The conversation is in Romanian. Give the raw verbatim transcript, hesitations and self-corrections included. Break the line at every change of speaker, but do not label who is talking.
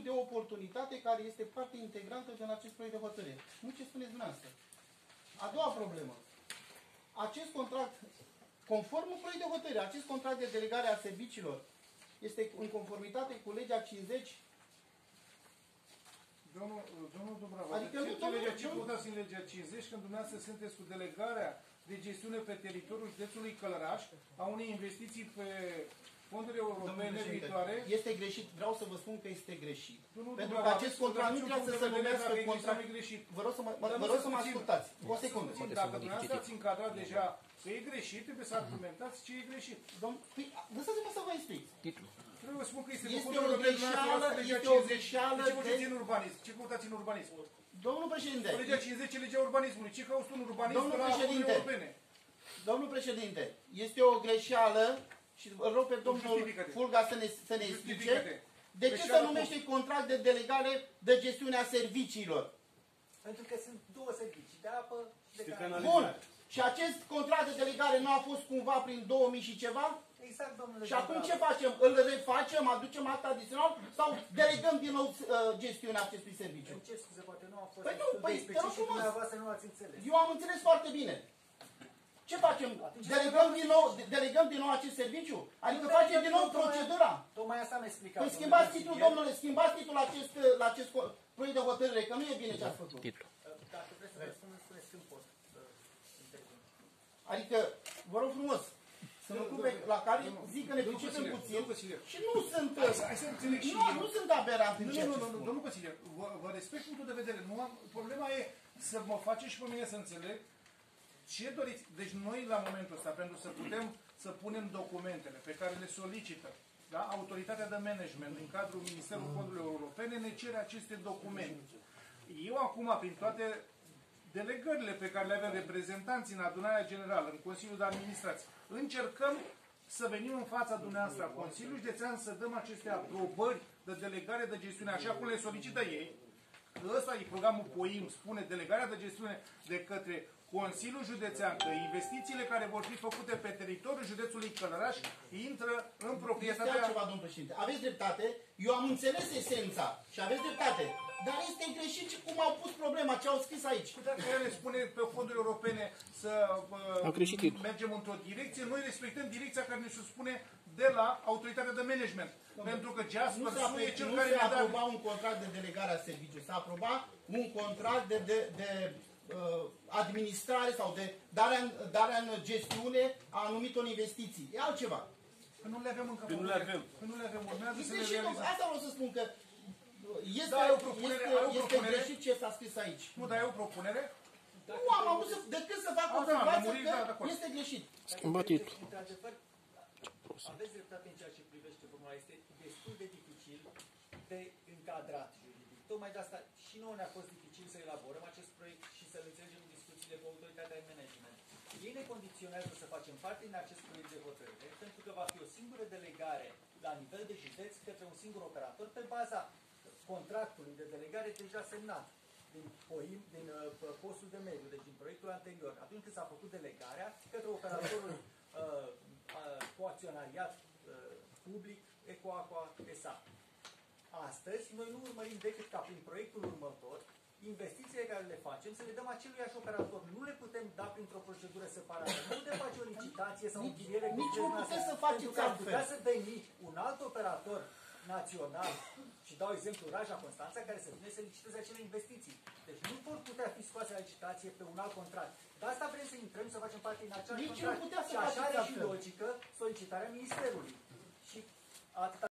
de oportunitate care este parte integrantă din acest proiect de hotărâre. Nu ce spuneți dumneavoastră. A doua problemă. Acest contract, conform un proiect de hotărâre, acest contract de delegare a serviciilor este în conformitate cu legea cincizeci.
Domnul, domnul Dubrava,
Adică
ce,
nu,
ce, legea, ce
domnul,
votați în legea cincizeci când dumneavoastră sunteți cu delegarea de gestiune pe teritoriul județului Călăraș a unei investiții pe fonduri europene viitoare?
Este greșit. Vreau să vă spun că este greșit.
Domnul
Pentru
Dubrava,
că acest contract nu trebuie să se numească contract. Vă rog să mă, vă rog să mă ascultați. O secundă.
Dacă dumneavoastră ați încadrat deja că e greșit, trebuie să argumentați ce e greșit.
Domn, păi, lăsați-mă să vă explic.
Trebuie să spun că este,
Este o greșeală, este o greșeală
de... Ce votați în urbanism? Ce votați în urbanism?
Domnul președinte.
Legea cincizeci e legea urbanismului. Ce cauți tu în urbanism?
Domnul președinte. Domnul președinte, este o greșeală și vă rog pe domnul Fulga să ne, să ne explice de ce se numește contract de delegare de gestiune a serviciilor.
Pentru că sunt două servicii, de apă și de canalizare.
Bun. Și acest contract de delegare nu a fost cumva prin două mii și ceva?
Exact, domnule.
Și acum ce facem? Îl refacem, aducem act adițional sau delegăm din nou uh, gestiunea acestui serviciu?
Îmi cer scuze, poate nu a fost
păi nu, păi, te rog frumos.
Dumneavoastră nu ați înțeles.
Eu am înțeles foarte bine. Ce facem? Delegăm din nou, delegăm din nou acest serviciu? Adică nu facem din nou procedura?
Tocmai asta am explicat.
Păi schimbați titlul, domnule, schimbați titlul acest, la acest proiect de hotărâre, că nu e bine ce ați făcut.
Dacă vreți să vă spun, spuneți când pot să intervin.
Adică, vă rog frumos, sunt lucruri la care zic că ne pricepem puțin și nu sunt,
hai să înțeleg și
nu,
eu.
nu sunt aberant în ceea
Nu,
ce
nu, nu,
spun.
domnul Cățile, vă, vă respect punctul de vedere. Nu am, problema e să mă faceți și pe mine să înțeleg ce doriți. Deci noi la momentul ăsta, pentru să putem să punem documentele pe care le solicită, da? Autoritatea de management din cadrul Ministerului Fondurilor Europene ne cere aceste documente. Eu acum, prin toate delegările pe care le avem reprezentanții în adunarea generală, în Consiliul de Administrație, încercăm să venim în fața dumneavoastră a Consiliului Județean să dăm aceste aprobări de delegare de gestiune, așa cum le solicită ei. Ăsta e programul POIM, spune delegarea de gestiune de către Consiliul Județean, că investițiile care vor fi făcute pe teritoriul județului Călăraș intră în proprietatea...
Este altceva, domnul președinte. Aveți dreptate, eu am înțeles esența și aveți dreptate, dar este greșit și cum au pus problema, ce au scris aici.
Dacă ele spune pe fonduri europene să uh, mergem într-o direcție, noi respectăm direcția care ne se spune de la autoritatea de management.
Domnule,
pentru că Jasper
nu
e cel
nu
care
se
ne-a dat...
aproba un contract de delegare a serviciului, s-a aprobat un contract de, de, de uh, administrare sau de darea în, darea în gestiune a anumitor investiții. E altceva.
Că nu le avem încă.
Că nu le avem.
Că nu le avem. Urmează să le
Greșit,
realizăm.
asta vreau să spun că este,
Da, ai o propunere,
este,
ai o
este
propunere?
greșit ce s-a scris aici.
Nu, dar ai o propunere?
Nu am avut să, decât să fac
Ah,
o
da,
observație
lămuriri,
că
da, de acord.
este greșit.
Schimba titlul.
Într-adevăr, aveți dreptate în ceea ce privește formula. Este destul de dificil de încadrat juridic. Tocmai de asta și nouă ne-a fost dificil să elaborăm acest proiect și să-l înțelegem în discuțiile cu autoritatea de management. Ei ne condiționează să facem parte din acest proiect de hotărâre, pentru că va fi o singură delegare la nivel de județ către un singur operator pe baza contractului de delegare deja semnat din POIM, din uh, postul de mediu, deci din proiectul anterior. Atunci când s-a făcut delegarea către operatorul uh, uh, cu acționariat uh, public Ecoaqua S A. Astăzi, noi nu urmărim decât ca prin proiectul următor, investițiile care le facem, să le dăm aceluiași operator. Nu le putem da printr-o procedură separată. Nu putem face o licitație sau o închiriere.
Nici nu puteți să faceți
altfel. Putea să veni un alt operator național, și dau exemplu Raja Constanța, care să vină să liciteze acele investiții. Deci nu vor putea fi scoase la licitație pe un alt contract. De asta vrem să intrăm, să facem parte din același
Nici nu
contract.
putea să
și așa
faceți
are și
altfel.
logică solicitarea Ministerului. Și atâta